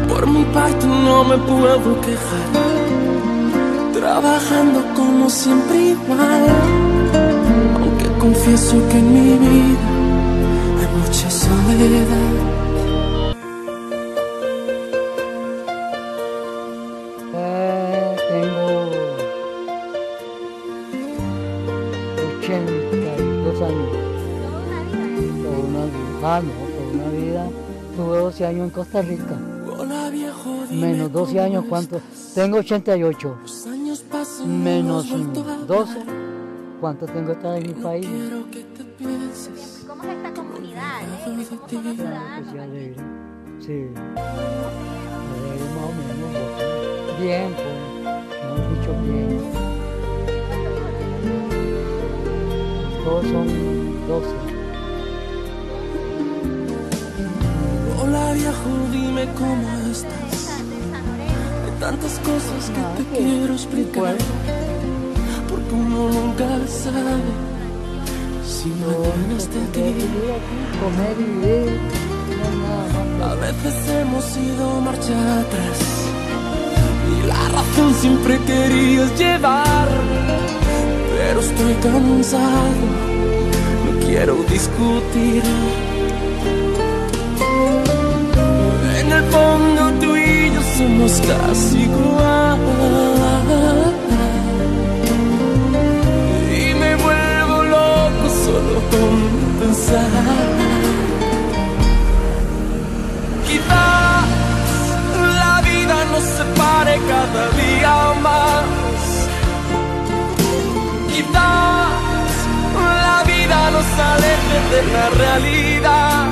Por mi parte no me puedo quejar, trabajando como siempre igual, aunque confieso que en mi vida hay mucha soledad. Tengo 82 años. Toda una vida. Toda una vida. Tuve 12 años en Costa Rica. Menos 12 años, ¿cuánto? Tengo 88. Menos 12. ¿Cuánto tengo estar en mi país? ¿Cómo es esta comunidad? ¿Cómo son los ciudadanos? Sí. Alegre más o menos. Bien, pues. No he dicho bien. Todos son 12. Hola viejo, dime cómo estás. Hay tantas cosas que te quiero explicar, porque uno nunca sabe si mañana esté aquí. Comer y vivir. A veces hemos ido marcha atrás y la razón siempre querías llevar, pero estoy cansado, no quiero discutir. En el fondo tú y yo somos casi igual, y me vuelvo loco solo con pensar. Quizás la vida nos separe cada día más, quizás la vida nos aleje de la realidad.